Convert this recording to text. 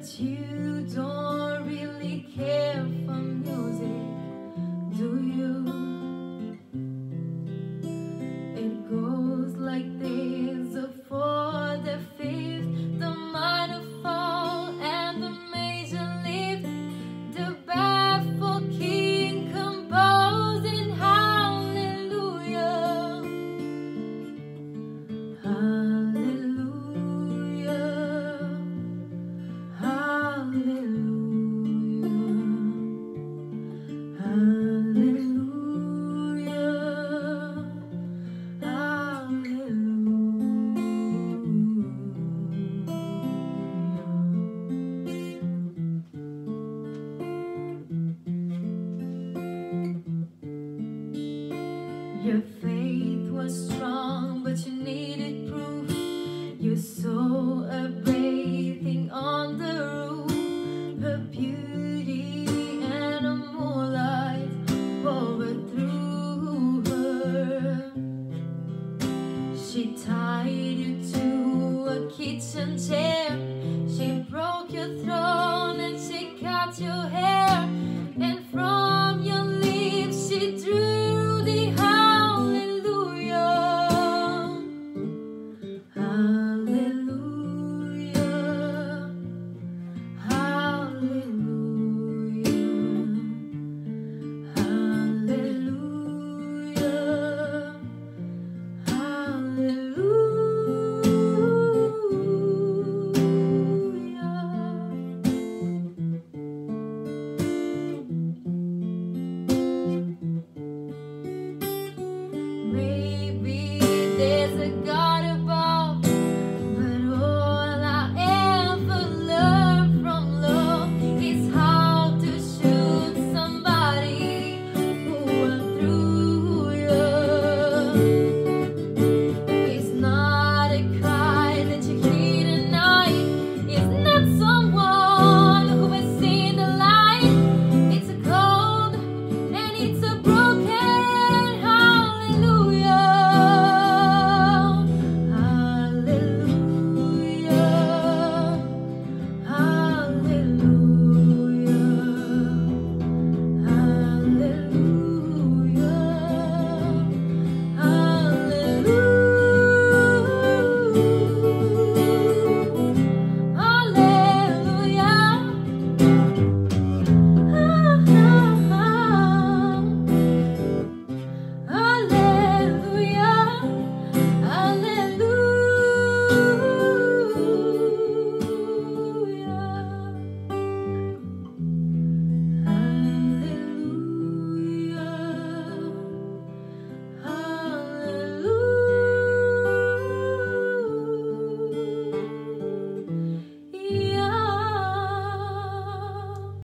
But you don't really care for music, do you? It goes like this: the fourth, the fifth, the minor fall, and the major lift. The baffled king composing hallelujah, hallelujah, hallelujah, hallelujah, hallelujah. Your faith was strong, but you needed proof. You saw a bathing on the roof, her beauty and a moonlight overthrew her. She tied you to a kitchen chair